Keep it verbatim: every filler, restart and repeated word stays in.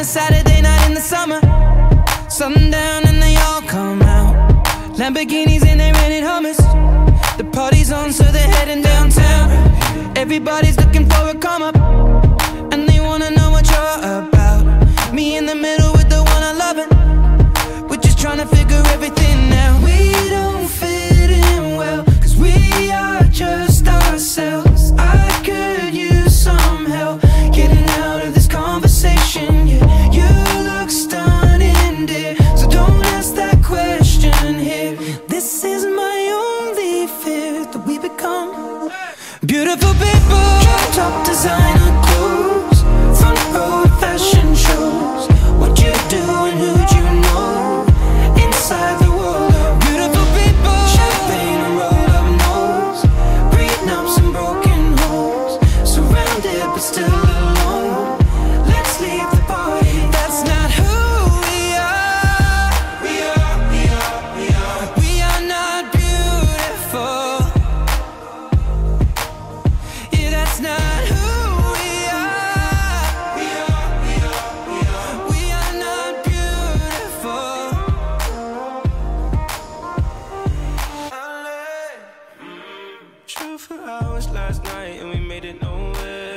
a Saturday night in the summer. Sundown and they all come out. Lamborghinis and they rented Hummers. The party's on, so they're heading downtown. Everybody's looking for a come up, and they wanna know what you're about. Me in the middle with the one I love it. We're just trying to figure everything out. We don't fit in well, cause we are just ourselves. I could use some help getting out of this conversation. Yeah, you look stunning, dear, so don't ask that question here. This is my only fear, that we become beautiful people. Top designer clothes, front row fashion shows. What you do and who'd you know? Inside the world of beautiful people. Champagne and roll up nose, prenups and broken homes. Surrounded but still alone. Let's leave the party. That's not who we are. We are, we are, we are. We are not beautiful. Yeah, that's not who we are. We are, we are, we are. We are not beautiful. Drove for hours last night and we made it nowhere.